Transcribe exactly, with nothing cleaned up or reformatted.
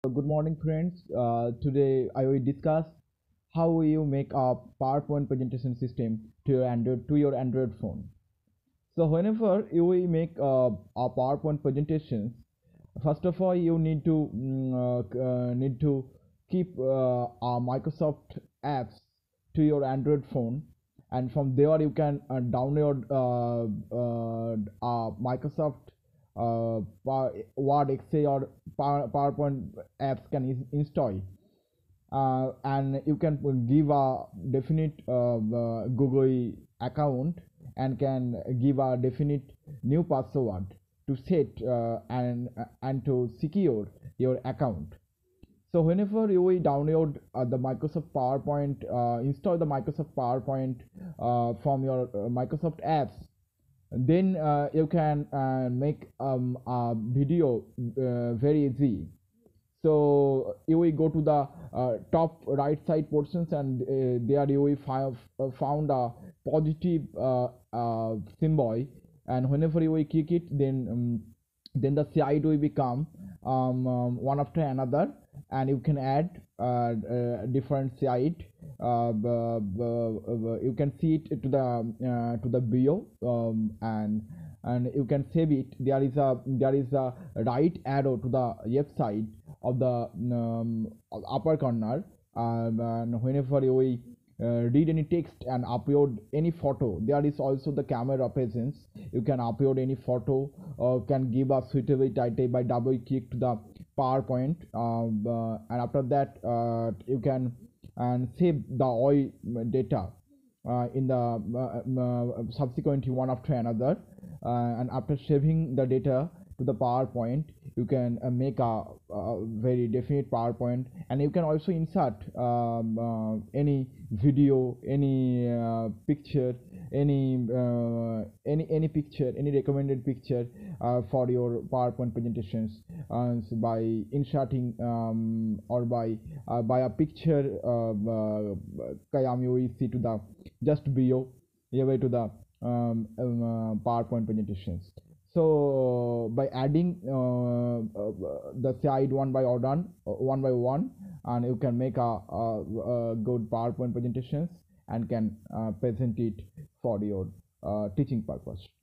Good morning, friends. Uh, today I will discuss how you make a PowerPoint presentation system to your Android to your Android phone. So whenever you will make uh, a PowerPoint presentation, first of all you need to mm, uh, uh, need to keep uh, a Microsoft apps to your Android phone, and from there you can uh, download uh, uh, uh, Microsoft uh, Word, Excel, or PowerPoint apps can is install, uh, and you can give a definite uh, uh, Google account and can give a definite new password to set uh, and uh, and to secure your account. So whenever you will download uh, the Microsoft PowerPoint, uh, install the Microsoft PowerPoint uh, from your uh, Microsoft apps, then uh, you can uh, make um, a video uh, very easy. So you will go to the uh, top right side portions, and uh, there you will find uh, found a positive uh, uh, symbol, and whenever you will click it, then um, then the slide will become um, um, one after another, and you can add uh, uh, different slide. Uh, b- b- b- you can see it to the uh, to the bio, um, and and you can save it. There is a there is a right arrow to the left side of the um, upper corner, um, and whenever you will uh, read any text and upload any photo, there is also the camera presence. You can upload any photo or can give a suitable title by double click to the PowerPoint, um, uh, and after that uh, you can and save the all data uh, in the uh, uh, subsequently one after another, uh, and after saving the data to the PowerPoint, you can uh, make a, a very definite PowerPoint, and you can also insert um, uh, any video, any uh, picture, any uh, any any picture, any recommended picture uh, for your PowerPoint presentations, uh, so by inserting um, or by uh, by a picture uh, uh, kayam you will see to the just below here to the um, um, uh, PowerPoint presentations. So by adding uh, uh, the slide one by one, uh, one by one, and you can make a, a, a good PowerPoint presentations and can uh, present it for your uh, teaching purpose.